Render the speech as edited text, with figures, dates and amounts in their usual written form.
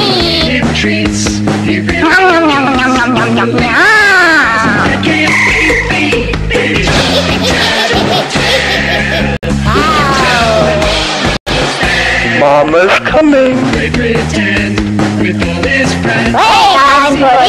him treats. He really Mama's coming. They pretend with all his friends. Wait, I'm